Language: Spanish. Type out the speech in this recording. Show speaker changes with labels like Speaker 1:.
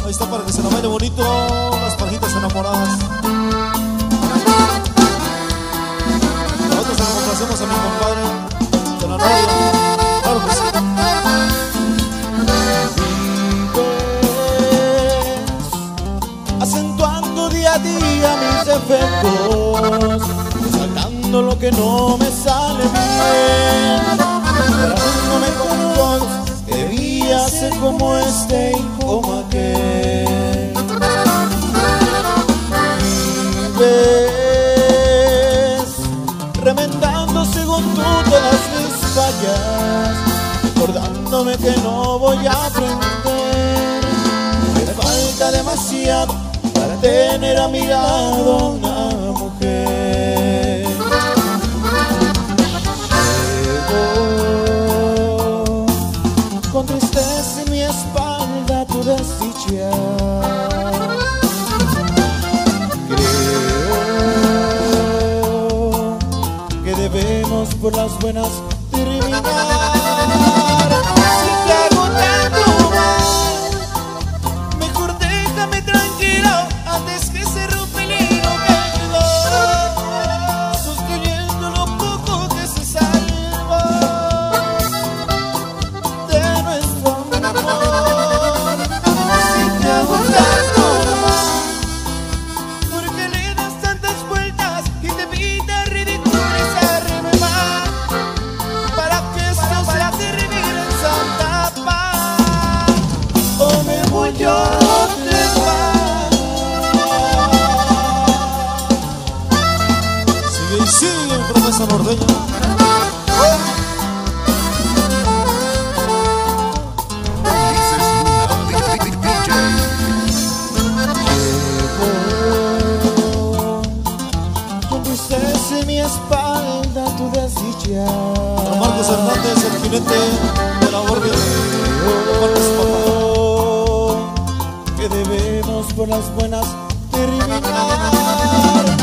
Speaker 1: Ahí está para que se la baile bonito las parejitas enamoradas. Nosotros se lo complacemos a mi compadre de la radio. Claro que sí. Vives acentuando día a día mis defectos, sacando lo que no me sale bien, dándome control. Debía ser como este y como aquel. Vives remendando según tú todas mis fallas, recordándome que no voy a aprender. Me falta demasiado para tener a mi lado una mujer. Con tristeza en mi espalda tu desdicha, creo que debemos por las buenas terminar. Si te hago tanto mal, mejor déjame tranquilo antes que se rompa el hilo que quedó, sosteniendo lo poco que se salva de nuestro amor. Si te hago tanto mal, porque le das tantas vueltas y te evitas ridiculizarme más, para que esto se termine en santa paz, o me voy yo de paz. Sigue y sigue en promesa norteña. Con tristeza en mi espalda tu desdicha. Don Marcos Hernández, el jinete de la guardia de Marcos Papá. Que debemos por las buenas terminar.